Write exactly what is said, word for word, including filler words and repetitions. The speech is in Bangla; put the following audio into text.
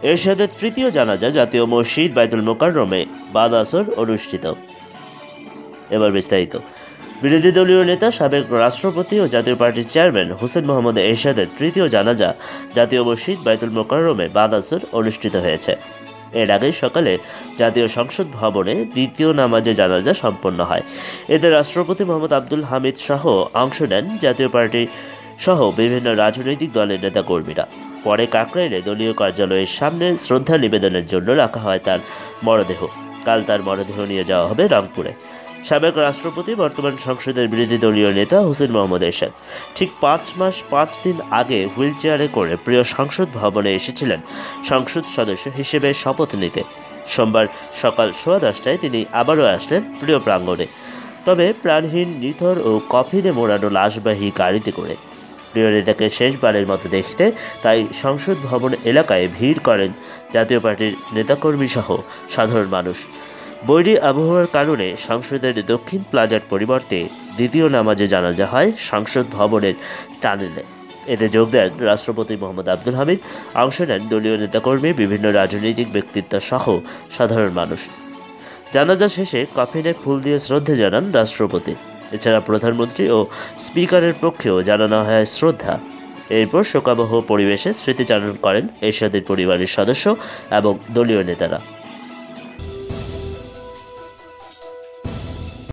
এরশাদের তৃতীয় জানাজা জাতীয় মসজিদ বাইতুল মোকাররমে বাদ আসর অনুষ্ঠিত। এবার বিস্তারিত। বিরোধী দলীয় নেতা সাবেক রাষ্ট্রপতি ও জাতীয় পার্টির চেয়ারম্যান হোসেন মোহাম্মদ এরশাদের তৃতীয় জানাজা জাতীয় মসজিদ বাইতুল মোকাররমে বাদ আসর অনুষ্ঠিত হয়েছে। এর আগে সকালে জাতীয় সংসদ ভবনে দ্বিতীয় নামাজে জানাজা সম্পন্ন হয়। এতে রাষ্ট্রপতি মোহাম্মদ আব্দুল হামিদ সহ অংশ নেন জাতীয় পার্টি সহ বিভিন্ন রাজনৈতিক দলের নেতাকর্মীরা। পরে কাকরাইলে দলীয় কার্যালয়ের সামনে শ্রদ্ধা নিবেদনের জন্য রাখা হয় তার মরদেহ। কাল তার মরদেহ নিয়ে যাওয়া হবে রংপুরে। সাবেক রাষ্ট্রপতি বর্তমান সংসদের বিরোধী দলীয় নেতা হোসেন মোহাম্মদ এরশাদ ঠিক পাঁচ মাস পাঁচ দিন আগে হুইল চেয়ারে করে প্রিয় সংসদ ভবনে এসেছিলেন সংসদ সদস্য হিসেবে শপথ নিতে। সোমবার সকাল সোয়া দশটায় তিনি আবারও আসলেন প্রিয় প্রাঙ্গণে, তবে প্রাণহীন, নিথর ও কফিনে মোড়ানো লাশবাহী গাড়িতে করে। প্রিয় নেতাকে শেষবারের মতো দেখতে তাই সংসদ ভবন এলাকায় ভিড় করেন জাতীয় পার্টির নেতাকর্মী সহ সাধারণ মানুষ। বৈরী আবহাওয়ার কারণে সংসদের দক্ষিণ প্লাজার পরিবর্তে দ্বিতীয় নামাজে জানাজা হয় সংসদ ভবনের টানেলে। এতে যোগ দেন রাষ্ট্রপতি মোহাম্মদ আব্দুল হামিদ, অংশ নেন দলীয় নেতাকর্মী, বিভিন্ন রাজনৈতিক ব্যক্তিত্ব সহ সাধারণ মানুষ। জানাজা শেষে কফিনে ফুল দিয়ে শ্রদ্ধা জানান রাষ্ট্রপতি। এছাড়া প্রধানমন্ত্রী ও স্পিকারের পক্ষেও জানানো হয় শ্রদ্ধা। এরপর শোকাবহ পরিবেশে স্মৃতিচারণ করেন এরশাদের পরিবারের সদস্য এবং দলীয় নেতারা।